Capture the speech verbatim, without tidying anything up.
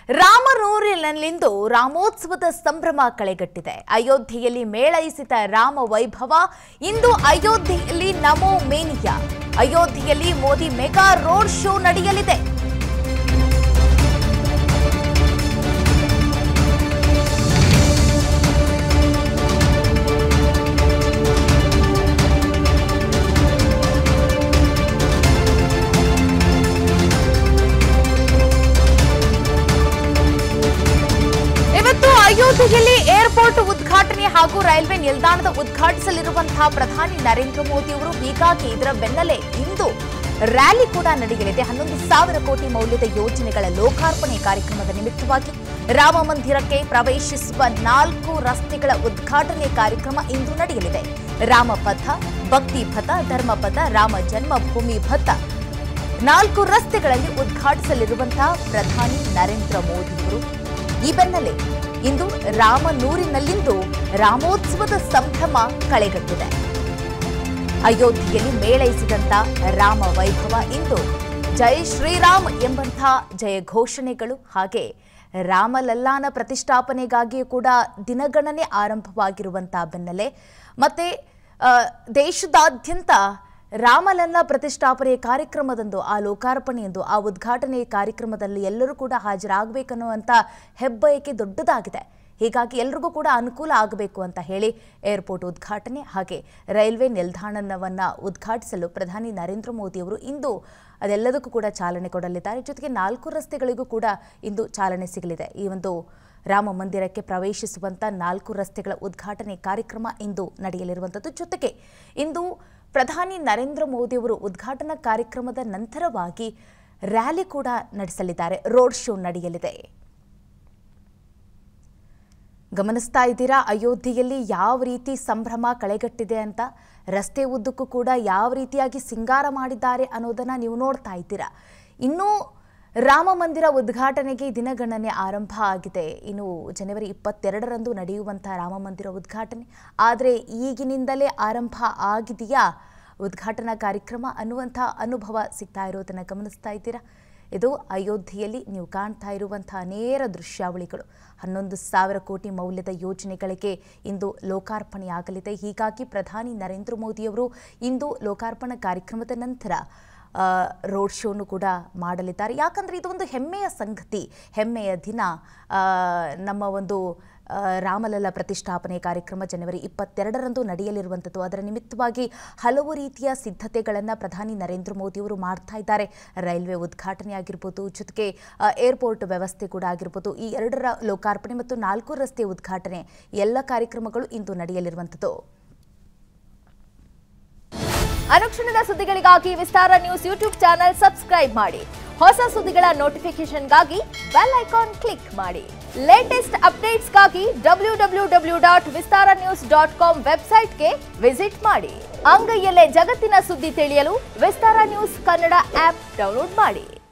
ರಾಮನೂರಿನಲ್ಲಿಂದು ರಾಮೋತ್ಸವದ ಸಂಭ್ರಮ ಕಳೆಗಟ್ಟಿದೆ. ಅಯೋಧ್ಯೆಯಲ್ಲಿ ಮೇಳೈಸಿದ ರಾಮ ವೈಭವ. ಇಂದು ಅಯೋಧ್ಯೆಯಲ್ಲಿ ನಮೋ ಮೇನಿಯಾ. ಅಯೋಧ್ಯೆಯಲ್ಲಿ ಮೋದಿ ಮೆಗಾ ರೋಡ್ ಶೋ ನಡೆಯಲಿದೆ. ಅಯೋಧ್ಯೆಯಲ್ಲಿ ಏರ್ಪೋರ್ಟ್ ಉದ್ಘಾಟನೆ ಹಾಗೂ ರೈಲ್ವೆ ನಿಲ್ದಾಣದ ಉದ್ಘಾಟಿಸಲಿರುವಂತಹ ಪ್ರಧಾನಿ ನರೇಂದ್ರ ಮೋದಿ ಅವರು. ಹೀಗಾಗಿ ಇದರ ಬೆನ್ನಲ್ಲೇ ಇಂದು ರ್ಯಾಲಿ ಕೂಡ ನಡೆಯಲಿದೆ. ಹನ್ನೊಂದು ಸಾವಿರ ಕೋಟಿ ಮೌಲ್ಯದ ಯೋಜನೆಗಳ ಲೋಕಾರ್ಪಣೆ ಕಾರ್ಯಕ್ರಮದ ನಿಮಿತ್ತವಾಗಿ ರಾಮ ಮಂದಿರಕ್ಕೆ ಪ್ರವೇಶಿಸುವ ನಾಲ್ಕು ರಸ್ತೆಗಳ ಉದ್ಘಾಟನೆ ಕಾರ್ಯಕ್ರಮ ಇಂದು ನಡೆಯಲಿದೆ. ರಾಮಪಥ, ಭಕ್ತಿ ಪಥ, ಧರ್ಮಪಥ, ರಾಮ ಜನ್ಮಭೂಮಿ ಪಥ ನಾಲ್ಕು ರಸ್ತೆಗಳಲ್ಲಿ ಉದ್ಘಾಟಿಸಲಿರುವಂತಹ ಪ್ರಧಾನಿ ನರೇಂದ್ರ ಮೋದಿ ಅವರು. ಈ ಬೆನ್ನಲ್ಲೇ ಇಂದು ರಾಮನೂರಿನಲ್ಲಿಂದು ರಾಮೋತ್ಸವದ ಸಂಭ್ರಮ ಕಳೆಗಟ್ಟಿದೆ. ಅಯೋಧ್ಯೆಯಲ್ಲಿ ಮೇಳೈಸಿದಂತ ರಾಮ ವೈಭವ. ಇಂದು ಜೈ ಶ್ರೀರಾಮ್ ಎಂಬಂಥ ಜಯ ಘೋಷಣೆಗಳು ಹಾಗೆ ರಾಮಲಲ್ಲಾನ ಪ್ರತಿಷ್ಠಾಪನೆಗಾಗಿಯೂ ಕೂಡ ದಿನಗಣನೆ ಆರಂಭವಾಗಿರುವಂತಹ ಬೆನ್ನಲ್ಲೇ ಮತ್ತೆ ದೇಶದಾದ್ಯಂತ ರಾಮಲಲ್ಲಾ ಪ್ರತಿಷ್ಠಾಪನೆ ಕಾರ್ಯಕ್ರಮದಂದು, ಆ ಲೋಕಾರ್ಪಣೆಯಂದು, ಆ ಉದ್ಘಾಟನೆ ಕಾರ್ಯಕ್ರಮದಲ್ಲಿ ಎಲ್ಲರೂ ಕೂಡ ಹಾಜರಾಗಬೇಕನ್ನುವಂಥ ಹೆಬ್ಬಯಕೆ ದೊಡ್ಡದಾಗಿದೆ. ಹೀಗಾಗಿ ಎಲ್ರಿಗೂ ಕೂಡ ಅನುಕೂಲ ಆಗಬೇಕು ಅಂತ ಹೇಳಿ ಏರ್ಪೋರ್ಟ್ ಉದ್ಘಾಟನೆ ಹಾಗೆ ರೈಲ್ವೆ ನಿಲ್ದಾಣವನ್ನು ಉದ್ಘಾಟಿಸಲು ಪ್ರಧಾನಿ ನರೇಂದ್ರ ಮೋದಿ ಅವರು ಇಂದು ಅದೆಲ್ಲದಕ್ಕೂ ಕೂಡ ಚಾಲನೆ ಕೊಡಲಿದ್ದಾರೆ. ಜೊತೆಗೆ ನಾಲ್ಕು ರಸ್ತೆಗಳಿಗೂ ಕೂಡ ಇಂದು ಚಾಲನೆ ಸಿಗಲಿದೆ. ಈ ಒಂದು ರಾಮ ಮಂದಿರಕ್ಕೆ ಪ್ರವೇಶಿಸುವಂಥ ನಾಲ್ಕು ರಸ್ತೆಗಳ ಉದ್ಘಾಟನೆ ಕಾರ್ಯಕ್ರಮ ಇಂದು ನಡೆಯಲಿರುವಂಥದ್ದು. ಜೊತೆಗೆ ಇಂದು ಪ್ರಧಾನಿ ನರೇಂದ್ರ ಮೋದಿ ಅವರು ಉದ್ಘಾಟನಾ ಕಾರ್ಯಕ್ರಮದ ನಂತರವಾಗಿ ರ್ಯಾಲಿ ಕೂಡ ನಡೆಸಲಿದ್ದಾರೆ. ರೋಡ್ ಶೋ ನಡೆಯಲಿದೆ. ಗಮನಿಸ್ತಾ ಇದ್ದೀರಾ ಅಯೋಧ್ಯೆಯಲ್ಲಿ ಯಾವ ರೀತಿ ಸಂಭ್ರಮ ಕಳೆಗಟ್ಟಿದೆ ಅಂತ. ರಸ್ತೆ ಉದ್ದಕ್ಕೂ ಕೂಡ ಯಾವ ರೀತಿಯಾಗಿ ಸಿಂಗಾರ ಮಾಡಿದ್ದಾರೆ ಅನ್ನೋದನ್ನ ನೀವು ನೋಡ್ತಾ ಇದ್ದೀರಾ. ಇನ್ನೂ ರಾಮ ಮಂದಿರ ಉದ್ಘಾಟನೆಗೆ ದಿನಗಣನೆ ಆರಂಭ ಆಗಿದೆ. ಇನ್ನು ಜನವರಿ ಇಪ್ಪತ್ತೆರಡರಂದು ನಡೆಯುವಂತಹ ರಾಮ ಮಂದಿರ ಉದ್ಘಾಟನೆ. ಆದರೆ ಈಗಿನಿಂದಲೇ ಆರಂಭ ಆಗಿದೆಯಾ ಉದ್ಘಾಟನಾ ಕಾರ್ಯಕ್ರಮ ಅನ್ನುವಂಥ ಅನುಭವ ಸಿಗ್ತಾ ಇರೋದನ್ನು ಗಮನಿಸ್ತಾ ಇದ್ದೀರಾ. ಇದು ಅಯೋಧ್ಯೆಯಲ್ಲಿ ನೀವು ಕಾಣ್ತಾ ಇರುವಂತಹ ನೇರ ದೃಶ್ಯಾವಳಿಗಳು. ಹನ್ನೊಂದು ಸಾವಿರ ಕೋಟಿ ಮೌಲ್ಯದ ಯೋಜನೆಗಳಿಗೆ ಇಂದು ಲೋಕಾರ್ಪಣೆಯಾಗಲಿದೆ. ಹೀಗಾಗಿ ಪ್ರಧಾನಿ ನರೇಂದ್ರ ಮೋದಿಯವರು ಇಂದು ಲೋಕಾರ್ಪಣಾ ಕಾರ್ಯಕ್ರಮದ ನಂತರ ರೋಡ್ ಶೋನು ಕೂಡ ಮಾಡಲಿದ್ದಾರೆ. ಯಾಕಂದರೆ ಇದು ಒಂದು ಹೆಮ್ಮೆಯ ಸಂಗತಿ, ಹೆಮ್ಮೆಯ ದಿನ. ನಮ್ಮ ಒಂದು ರಾಮಲಲ್ಲಾ ಪ್ರತಿಷ್ಠಾಪನೆ ಕಾರ್ಯಕ್ರಮ ಜನವರಿ ಇಪ್ಪತ್ತೆರಡರಂದು ನಡೆಯಲಿರುವಂಥದ್ದು. ಅದರ ನಿಮಿತ್ತವಾಗಿ ಹಲವು ರೀತಿಯ ಸಿದ್ಧತೆಗಳನ್ನು ಪ್ರಧಾನಿ ನರೇಂದ್ರ ಮೋದಿಯವರು ಮಾಡ್ತಾ ಇದ್ದಾರೆ. ರೈಲ್ವೆ ಉದ್ಘಾಟನೆ ಆಗಿರ್ಬೋದು, ಜೊತೆಗೆ ಏರ್ಪೋರ್ಟ್ ವ್ಯವಸ್ಥೆ ಕೂಡ ಆಗಿರ್ಬೋದು. ಈ ಎರಡರ ಲೋಕಾರ್ಪಣೆ ಮತ್ತು ನಾಲ್ಕು ರಸ್ತೆ ಉದ್ಘಾಟನೆ ಎಲ್ಲ ಕಾರ್ಯಕ್ರಮಗಳು ಇಂದು ನಡೆಯಲಿರುವಂಥದ್ದು. ಅನುಕ್ಷಣದ ಸುದ್ದಿಗಳಿಗಾಗಿ Vistara news YouTube channel subscribe ಮಾಡಿ. ಹೊಸ ಸುದ್ದಿಗಳ ನೋಟಿಫಿಕೇಶನ್ಗಾಗಿ ಬೆಲ್ ಐಕಾನ್ ಕ್ಲಿಕ್ ಮಾಡಿ. ಲೇಟೆಸ್ಟ್ ಅಪ್ಡೇಟ್ಸ್ಗಾಗಿ W W W dot Vistara news dot com ವೆಬ್ಸೈಟ್ಗೆ ವಿಸಿಟ್ ಮಾಡಿ. ಅಂಗೈಯಲ್ಲೇ ಜಗತ್ತಿನ ಸುದ್ದಿ ತಿಳಿಯಲು Vistara news Kannada app download ಮಾಡಿ.